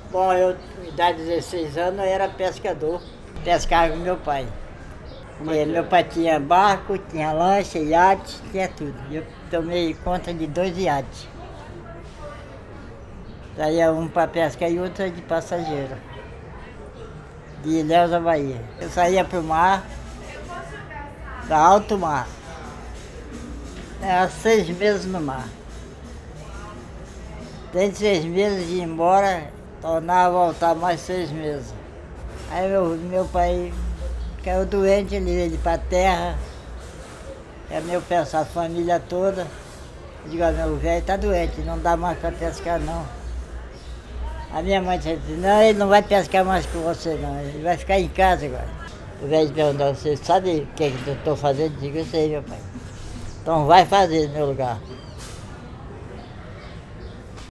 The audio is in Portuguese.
Bom, eu, com idade de 16 anos, eu era pescador. Pescava com meu pai. Meu pai tinha barco, tinha lancha, iate, tinha tudo. Eu tomei conta de 2 iates. Saía um para pescar e outro de passageiro. De Ilhéus à Bahia. Eu saía para o mar, da alto mar. Era 6 meses no mar. Dentro de 6 meses de ir embora, tornava a voltar mais 6 meses. Aí meu pai caiu doente, ele veio para a terra. É meu pessoal, a família toda. Eu digo, meu velho está doente, não dá mais para pescar não. A minha mãe disse, não, ele não vai pescar mais com você não, ele vai ficar em casa agora. O velho perguntou, você sabe o que eu estou fazendo? Eu digo, eu sei, meu pai. Então vai fazer no meu lugar.